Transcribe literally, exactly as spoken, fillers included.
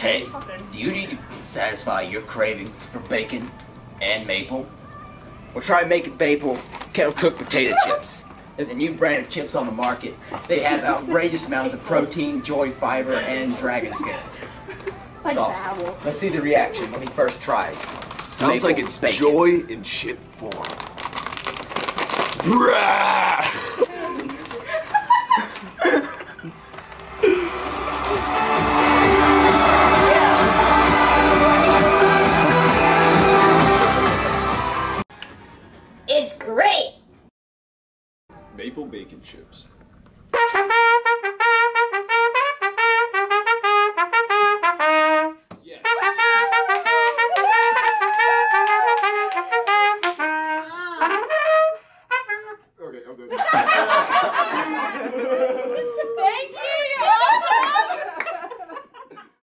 Hey, do you need to satisfy your cravings for bacon and maple? Well, try making maple kettle cooked potato chips. They're the new brand of chips on the market. They have outrageous amounts of protein, joy, fiber, and dragon skins. It's awesome. Let's see the reaction when he first tries. Sounds maple like it's bacon. joy in chip form. It's great! Maple bacon chips.